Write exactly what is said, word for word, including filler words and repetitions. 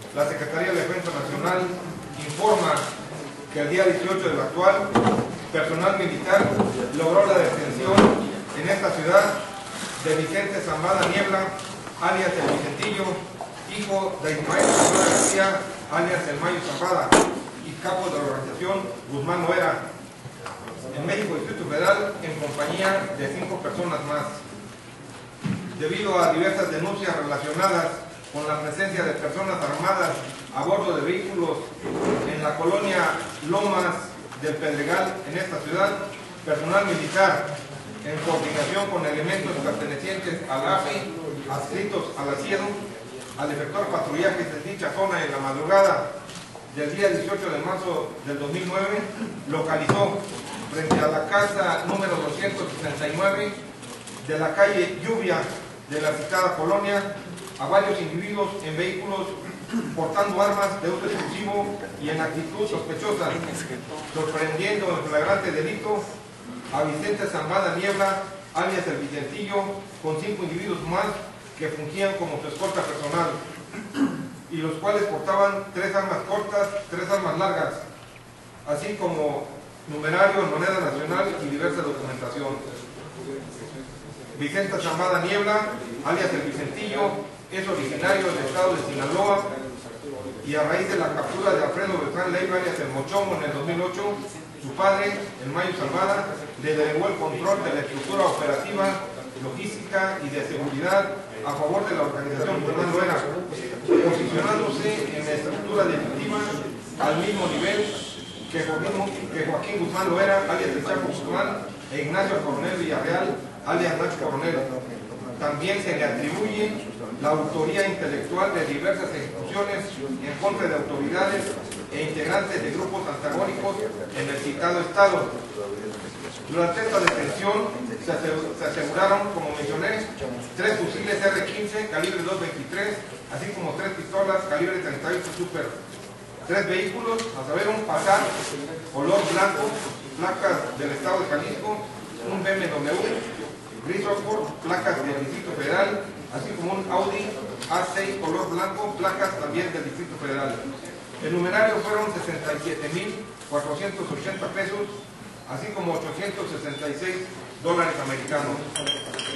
La Secretaría de Defensa Nacional informa que el día dieciocho del actual, personal militar logró la detención en esta ciudad de Vicente Zambada Niebla, alias El Vicentillo, hijo de Ismael Zambada García, alias El Mayo Zambada, y capo de la organización Guzmán Loera, en México Distrito Federal, en compañía de cinco personas más. Debido a diversas denuncias relacionadas con la presencia de personas armadas a bordo de vehículos en la colonia Lomas del Pedregal, en esta ciudad, personal militar, en coordinación con elementos pertenecientes al A F I, adscritos al ASIEDO, al efectuar patrullajes en dicha zona en la madrugada del día dieciocho de marzo del dos mil nueve, localizó frente a la casa número doscientos sesenta y nueve de la calle Lluvia de la citada colonia a varios individuos en vehículos portando armas de uso exclusivo y en actitud sospechosa, sorprendiendo en flagrante delito a Vicente Zambada Niebla, alias El Vicentillo, con cinco individuos más que fungían como su escolta personal, y los cuales portaban tres armas cortas, tres armas largas, así como numerario en moneda nacional y diversa documentación. Vicente Zambada Niebla, alias El Vicentillo, es originario del estado de Sinaloa, y a raíz de la captura de Alfredo Beltrán Leiva, alias El Mochomo, en el dos mil ocho, su padre, El Mayo Zambada, le delegó el control de la estructura operativa, logística y de seguridad a favor de la organización Guzmán Loera, posicionándose en la estructura delictiva al mismo nivel que Joaquín, que Joaquín Guzmán Loera, alias El Chapo Guzmán, e Ignacio Coronel Villarreal, alias Nacho Coronel. También se le atribuye la autoría intelectual de diversas ejecuciones en contra de autoridades e integrantes de grupos antagónicos en el citado estado. Durante esta detención se aseguraron, como mencioné, tres fusiles R quince calibre dos veintitrés, así como tres pistolas calibre treinta y ocho Super, tres vehículos, a saber, un Passat color blanco, placas del estado de Jalisco, un B M W gris Oxford, placas del Distrito Federal, así como un Audi A seis color blanco, placas también del Distrito Federal. El numerario fueron sesenta y siete mil cuatrocientos ochenta pesos, así como ochocientos sesenta y seis dólares americanos.